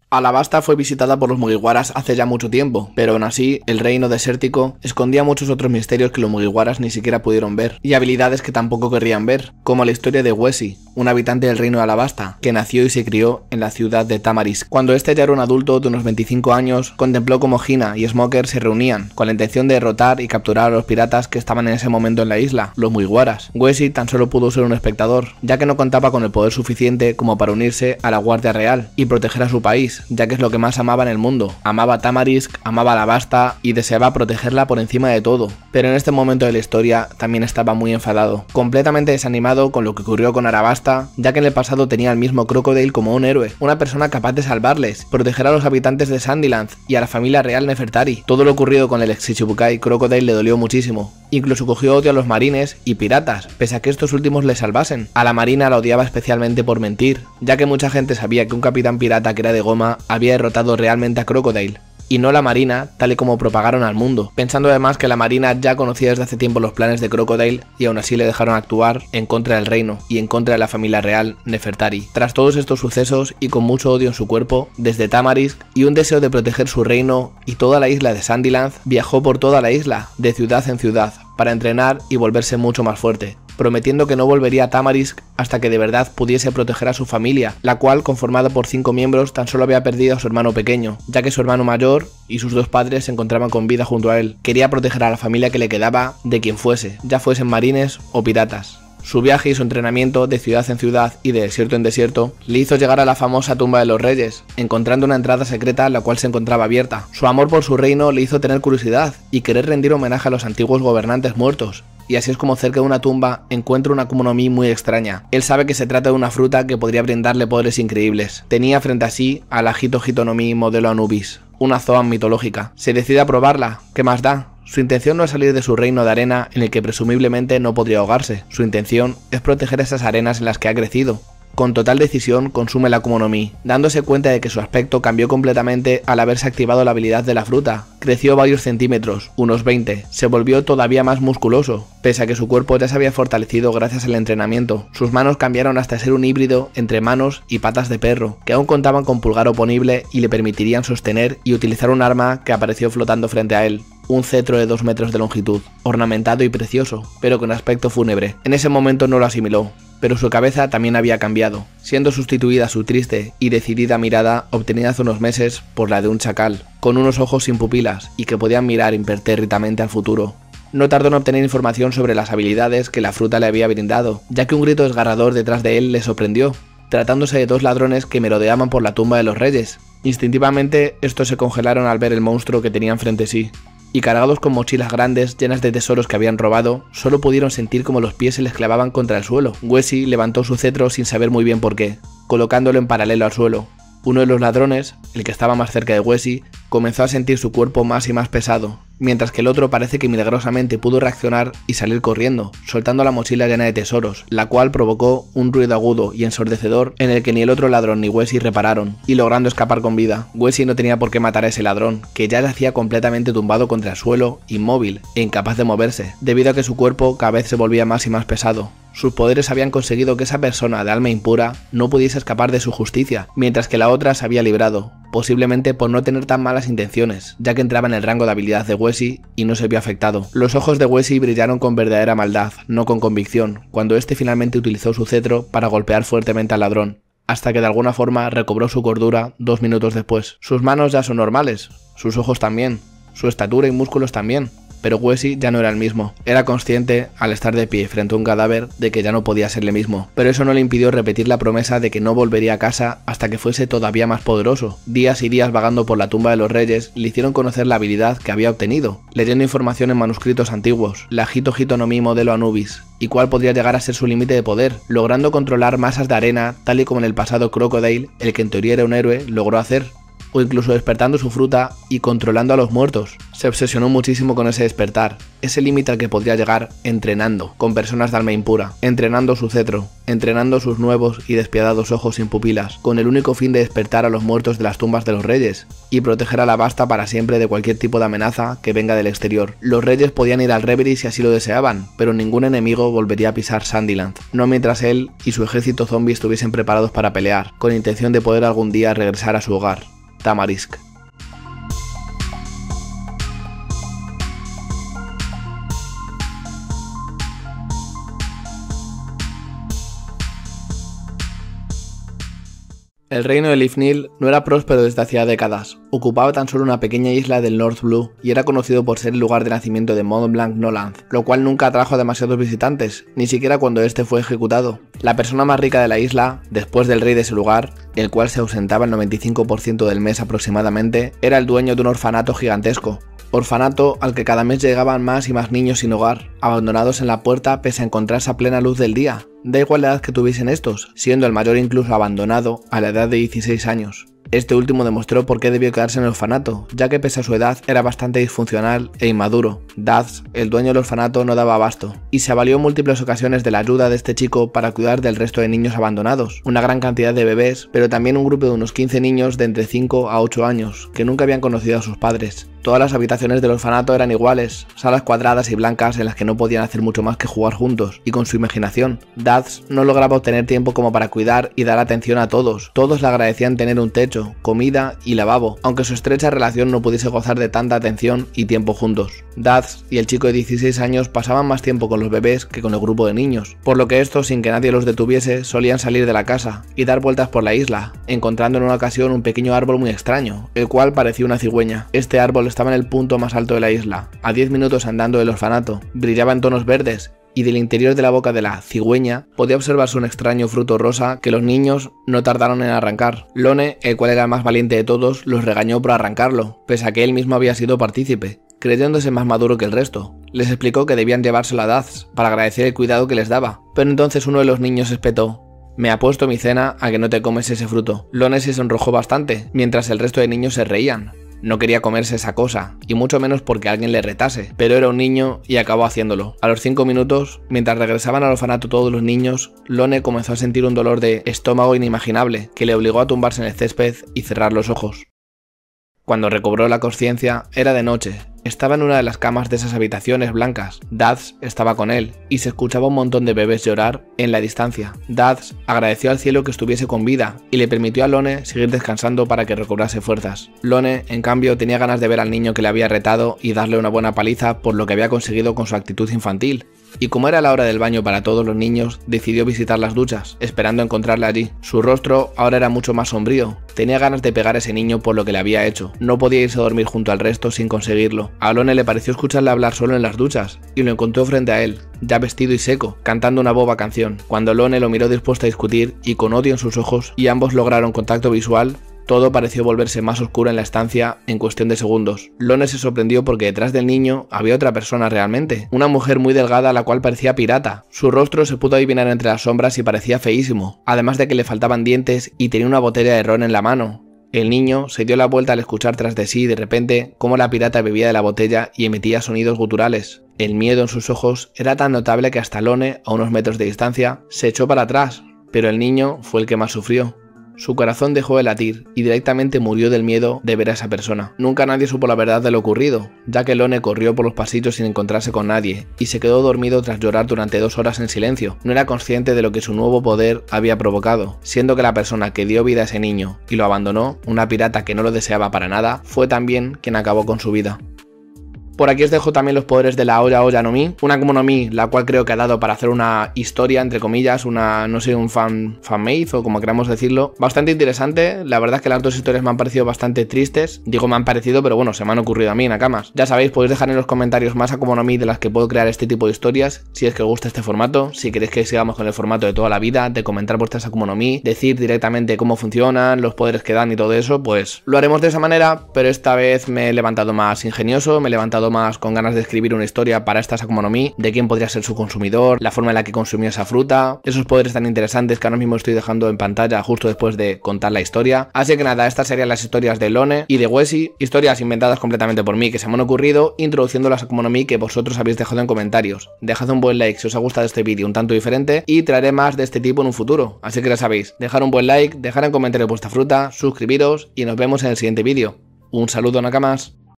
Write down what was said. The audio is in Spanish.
Alabasta fue visitada por los Mugiwaras hace ya mucho tiempo, pero aún así, el reino desértico escondía muchos otros misterios que los Mugiwaras ni siquiera pudieron ver, y habilidades que tampoco querrían ver, como la historia de Wesi, un habitante del reino de Alabasta, que nació y se crió en la ciudad de Tamarisk. Cuando este ya era un adulto de unos 25 años, contempló cómo Hina y Smoker se reunían, con la intención de derrotar y capturar a los piratas que estaban en ese momento en la isla, los Mugiwaras. Wesi tan solo pudo ser un espectador, ya que no contaba con el poder suficiente como para unirse a la Guardia Real y proteger a su país, ya que es lo que más amaba en el mundo. Amaba Tamarisk, amaba Alabasta y deseaba protegerla por encima de todo. Pero en este momento de la historia también estaba muy enfadado, completamente desanimado con lo que ocurrió con Alabasta, ya que en el pasado tenía al mismo Crocodile como un héroe, una persona capaz de salvarles, proteger a los habitantes de Sandyland y a la familia real Nefertari. Todo lo ocurrido con el ex Shichibukai Crocodile le dolió muchísimo. Incluso cogió odio a los marines y piratas, pese a que estos últimos le salvasen. A la marina la odiaba especialmente por mentir, ya que mucha gente sabía que un capitán pirata que era de goma había derrotado realmente a Crocodile, y no la marina, tal y como propagaron al mundo, pensando además que la marina ya conocía desde hace tiempo los planes de Crocodile y aún así le dejaron actuar en contra del reino y en contra de la familia real Nefertari. Tras todos estos sucesos y con mucho odio en su cuerpo, desde Tamarisk y un deseo de proteger su reino y toda la isla de Sandyland, viajó por toda la isla, de ciudad en ciudad, para entrenar y volverse mucho más fuerte, prometiendo que no volvería a Tamarisk hasta que de verdad pudiese proteger a su familia, la cual, conformada por 5 miembros, tan solo había perdido a su hermano pequeño, ya que su hermano mayor y sus 2 padres se encontraban con vida junto a él. Quería proteger a la familia que le quedaba de quien fuese, ya fuesen marines o piratas. Su viaje y su entrenamiento de ciudad en ciudad y de desierto en desierto le hizo llegar a la famosa tumba de los reyes, encontrando una entrada secreta la cual se encontraba abierta. Su amor por su reino le hizo tener curiosidad y querer rendir homenaje a los antiguos gobernantes muertos. Y así es como cerca de una tumba encuentra una Akuma no Mi muy extraña. Él sabe que se trata de una fruta que podría brindarle poderes increíbles. Tenía frente a sí a la Hito Hito no Mi modelo Anubis, una Zoan mitológica. Se decide a probarla, ¿qué más da? Su intención no es salir de su reino de arena en el que presumiblemente no podría ahogarse. Su intención es proteger esas arenas en las que ha crecido. Con total decisión consume la Akuma no Mi, dándose cuenta de que su aspecto cambió completamente al haberse activado la habilidad de la fruta. Creció varios centímetros, unos 20, se volvió todavía más musculoso, pese a que su cuerpo ya se había fortalecido gracias al entrenamiento. Sus manos cambiaron hasta ser un híbrido entre manos y patas de perro, que aún contaban con pulgar oponible y le permitirían sostener y utilizar un arma que apareció flotando frente a él. Un cetro de 2 metros de longitud, ornamentado y precioso, pero con aspecto fúnebre. En ese momento no lo asimiló, pero su cabeza también había cambiado, siendo sustituida su triste y decidida mirada obtenida hace unos meses por la de un chacal, con unos ojos sin pupilas y que podían mirar impertérritamente al futuro. No tardó en obtener información sobre las habilidades que la fruta le había brindado, ya que un grito desgarrador detrás de él le sorprendió, tratándose de 2 ladrones que merodeaban por la tumba de los reyes. Instintivamente, estos se congelaron al ver el monstruo que tenían frente a sí, y cargados con mochilas grandes llenas de tesoros que habían robado, solo pudieron sentir como los pies se les clavaban contra el suelo. Wesi levantó su cetro sin saber muy bien por qué, colocándolo en paralelo al suelo. Uno de los ladrones, el que estaba más cerca de Wesi, comenzó a sentir su cuerpo más y más pesado, mientras que el otro parece que milagrosamente pudo reaccionar y salir corriendo, soltando la mochila llena de tesoros, la cual provocó un ruido agudo y ensordecedor en el que ni el otro ladrón ni Wesi repararon, y logrando escapar con vida. Wesi no tenía por qué matar a ese ladrón, que ya yacía completamente tumbado contra el suelo, inmóvil e incapaz de moverse, debido a que su cuerpo cada vez se volvía más y más pesado. Sus poderes habían conseguido que esa persona de alma impura no pudiese escapar de su justicia, mientras que la otra se había librado, posiblemente por no tener tan malas intenciones, ya que entraba en el rango de habilidad de Wesi y no se vio afectado. Los ojos de Wesi brillaron con verdadera maldad, no con convicción, cuando este finalmente utilizó su cetro para golpear fuertemente al ladrón, hasta que de alguna forma recobró su cordura 2 minutos después. Sus manos ya son normales, sus ojos también, su estatura y músculos también. Pero Wesi ya no era el mismo. Era consciente, al estar de pie frente a un cadáver, de que ya no podía ser el mismo. Pero eso no le impidió repetir la promesa de que no volvería a casa hasta que fuese todavía más poderoso. Días y días vagando por la tumba de los reyes le hicieron conocer la habilidad que había obtenido, leyendo información en manuscritos antiguos, la Hito Hito no Mi modelo Anubis, y cuál podría llegar a ser su límite de poder, logrando controlar masas de arena, tal y como en el pasado Crocodile, el que en teoría era un héroe, logró hacer, o incluso despertando su fruta y controlando a los muertos. Se obsesionó muchísimo con ese despertar, ese límite al que podría llegar entrenando con personas de alma impura, entrenando su cetro, entrenando sus nuevos y despiadados ojos sin pupilas, con el único fin de despertar a los muertos de las tumbas de los reyes y proteger a Alabasta para siempre de cualquier tipo de amenaza que venga del exterior. Los reyes podían ir al Reverie si así lo deseaban, pero ningún enemigo volvería a pisar Sandyland, no mientras él y su ejército zombie estuviesen preparados para pelear, con intención de poder algún día regresar a su hogar. Tamarisk. El reino de Lifnil no era próspero desde hacía décadas. Ocupaba tan solo una pequeña isla del North Blue y era conocido por ser el lugar de nacimiento de Mont Blanc Noland, lo cual nunca atrajo a demasiados visitantes, ni siquiera cuando este fue ejecutado. La persona más rica de la isla, después del rey de ese lugar, el cual se ausentaba el 95% del mes aproximadamente, era el dueño de un orfanato gigantesco. Orfanato al que cada mes llegaban más y más niños sin hogar, abandonados en la puerta pese a encontrarse a plena luz del día. Da igual la edad que tuviesen estos, siendo el mayor incluso abandonado a la edad de 16 años. Este último demostró por qué debió quedarse en el orfanato, ya que pese a su edad era bastante disfuncional e inmaduro. Daz, el dueño del orfanato, no daba abasto, y se avalió en múltiples ocasiones de la ayuda de este chico para cuidar del resto de niños abandonados, una gran cantidad de bebés, pero también un grupo de unos 15 niños de entre 5 a 8 años, que nunca habían conocido a sus padres. Todas las habitaciones del orfanato eran iguales, salas cuadradas y blancas en las que no podían hacer mucho más que jugar juntos, y con su imaginación. Daz no lograba obtener tiempo como para cuidar y dar atención a todos. Todos le agradecían tener un techo, comida y lavabo, aunque su estrecha relación no pudiese gozar de tanta atención y tiempo juntos. Daz y el chico de 16 años pasaban más tiempo con los bebés que con el grupo de niños, por lo que estos, sin que nadie los detuviese, solían salir de la casa y dar vueltas por la isla, encontrando en una ocasión un pequeño árbol muy extraño, el cual parecía una cigüeña. Este árbol estaba en el punto más alto de la isla, a 10 minutos andando del orfanato, brillaba en tonos verdes, y del interior de la boca de la cigüeña podía observarse un extraño fruto rosa que los niños no tardaron en arrancar. Lone, el cual era el más valiente de todos, los regañó por arrancarlo, pese a que él mismo había sido partícipe, creyéndose más maduro que el resto. Les explicó que debían llevárselo a Daz para agradecer el cuidado que les daba, pero entonces uno de los niños espetó: «Me apuesto mi cena a que no te comes ese fruto». Lone se sonrojó bastante, mientras el resto de niños se reían. No quería comerse esa cosa, y mucho menos porque alguien le retase, pero era un niño y acabó haciéndolo. A los 5 minutos, mientras regresaban al orfanato todos los niños, Lone comenzó a sentir un dolor de estómago inimaginable que le obligó a tumbarse en el césped y cerrar los ojos. Cuando recobró la conciencia, era de noche. Estaba en una de las camas de esas habitaciones blancas. Daz estaba con él, y se escuchaba un montón de bebés llorar en la distancia. Daz agradeció al cielo que estuviese con vida, y le permitió a Lone seguir descansando para que recobrase fuerzas. Lone, en cambio, tenía ganas de ver al niño que le había retado y darle una buena paliza por lo que había conseguido con su actitud infantil. Y como era la hora del baño para todos los niños, decidió visitar las duchas, esperando encontrarle allí. Su rostro ahora era mucho más sombrío. Tenía ganas de pegar a ese niño por lo que le había hecho. No podía irse a dormir junto al resto sin conseguirlo. A Lone le pareció escucharle hablar solo en las duchas, y lo encontró frente a él, ya vestido y seco, cantando una boba canción. Cuando Lone lo miró dispuesto a discutir y con odio en sus ojos, y ambos lograron contacto visual, todo pareció volverse más oscuro en la estancia en cuestión de segundos. Lone se sorprendió porque detrás del niño había otra persona realmente, una mujer muy delgada la cual parecía pirata. Su rostro se pudo adivinar entre las sombras y parecía feísimo, además de que le faltaban dientes y tenía una botella de ron en la mano. El niño se dio la vuelta al escuchar tras de sí de repente cómo la pirata bebía de la botella y emitía sonidos guturales. El miedo en sus ojos era tan notable que hasta Lone, a unos metros de distancia, se echó para atrás, pero el niño fue el que más sufrió. Su corazón dejó de latir y directamente murió del miedo de ver a esa persona. Nunca nadie supo la verdad de lo ocurrido, ya que Lone corrió por los pasillos sin encontrarse con nadie y se quedó dormido tras llorar durante 2 horas en silencio. No era consciente de lo que su nuevo poder había provocado, siendo que la persona que dio vida a ese niño y lo abandonó, una pirata que no lo deseaba para nada, fue también quien acabó con su vida. Por aquí os dejo también los poderes de la Oya no Mi, una Akuma no Mi, la cual creo que ha dado para hacer una historia, entre comillas, una, no sé, un fanmade o como queramos decirlo, bastante interesante. La verdad es que las dos historias me han parecido bastante tristes, digo me han parecido, pero bueno, se me han ocurrido a mí, Nakamas. Ya sabéis, podéis dejar en los comentarios más Akuma no Mi de las que puedo crear este tipo de historias, si es que os gusta este formato, si queréis que sigamos con el formato de toda la vida, de comentar vuestras Akuma no Mi, decir directamente cómo funcionan, los poderes que dan y todo eso, pues lo haremos de esa manera, pero esta vez me he levantado más ingenioso, me he levantado más con ganas de escribir una historia para estas Akuma no Mi, de quién podría ser su consumidor, la forma en la que consumió esa fruta, esos poderes tan interesantes que ahora mismo estoy dejando en pantalla justo después de contar la historia. Así que nada, estas serían las historias de Lone y de Wesi, historias inventadas completamente por mí que se me han ocurrido, introduciendo las Akuma no Mi que vosotros habéis dejado en comentarios. Dejad un buen like si os ha gustado este vídeo un tanto diferente y traeré más de este tipo en un futuro, así que ya sabéis, dejar un buen like, dejar en comentarios vuestra fruta, suscribiros y nos vemos en el siguiente vídeo. Un saludo, Nakamas.